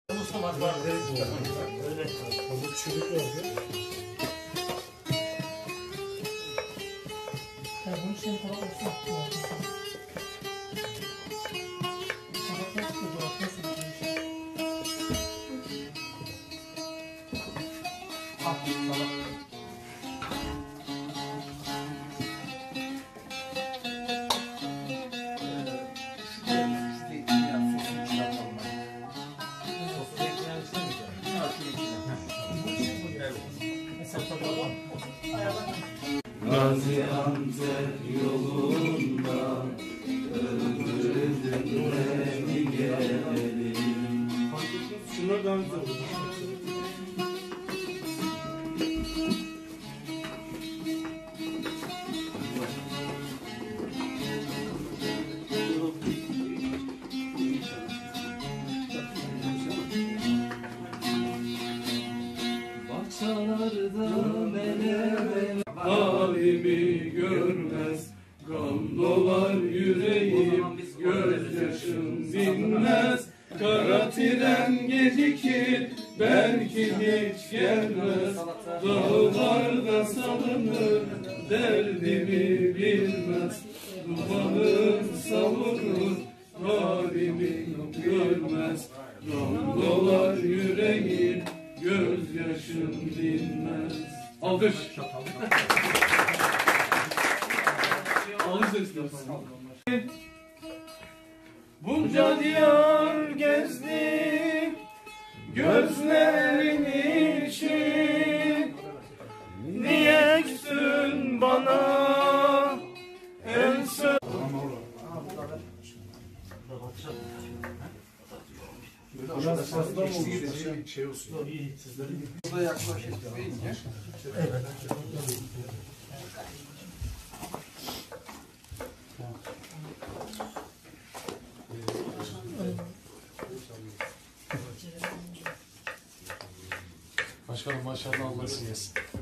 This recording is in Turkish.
Mustafa var. Öyle. Kabuk çürük oldu. Bunun için falan olsun. Gaziantep yolunda öldürdün beni gelin. Şunlar daha güzel olur. Bahçelerde mele halimi görmez, gam dolar yüreğim, gözyaşım dinmez. Kara tren gecikir, belki hiç gelmez. Dağlarda salınır, derdimi bilmez. Dumanım savurur, halimi görmez. Gam dolar yüreğim, gözyaşım dinmez. Alkış. Alkış istiyorsun. Bunca diyar gezdim gözlerin için. Niye küstün bana en son? Biraz fazla mı olmuş? Şey olsun. Burada yaklaşık deyince. Evet. Başkanım maşallah Allah siz yesin.